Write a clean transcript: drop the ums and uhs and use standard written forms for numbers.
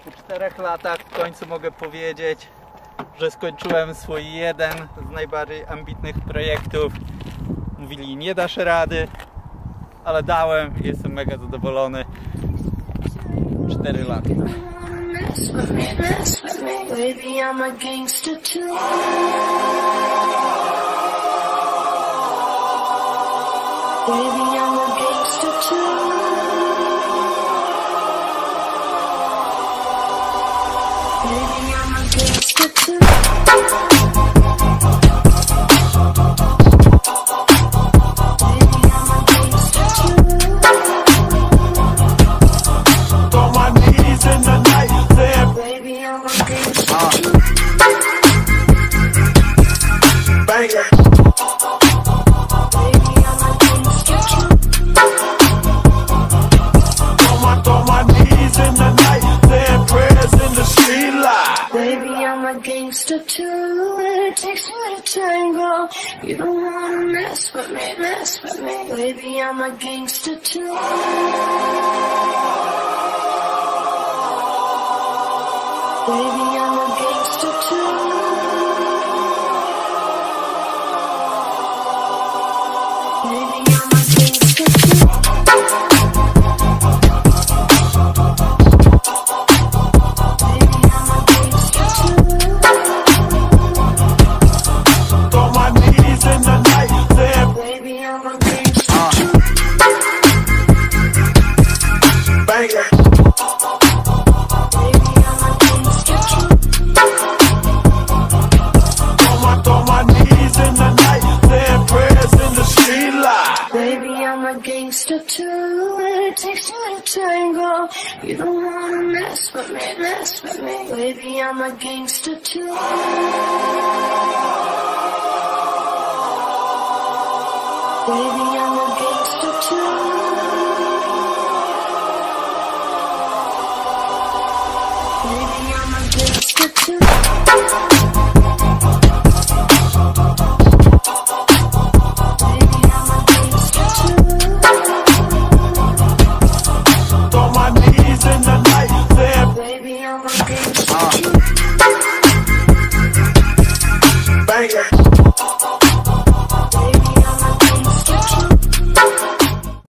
Po 4 latach w końcu mogę powiedzieć, że skończyłem swój jeden z najbardziej ambitnych projektów. Mówili, nie dasz rady, ale dałem i jestem mega zadowolony. 4 lata. Baby, I'm a gangster too. Baby, I'm a gangster too. Baby, I'm a gangster too. Gangster too, it takes two to tango. You don't wanna mess with me. Baby, I'm a gangster too. Baby, I'm a gangster too. Baby, I'm a gangster too. Gangster too, it takes two to tango. You don't wanna mess with me. Baby, I'm a gangster too. Baby, I'm a gangster too. Baby, I'm a gangster too.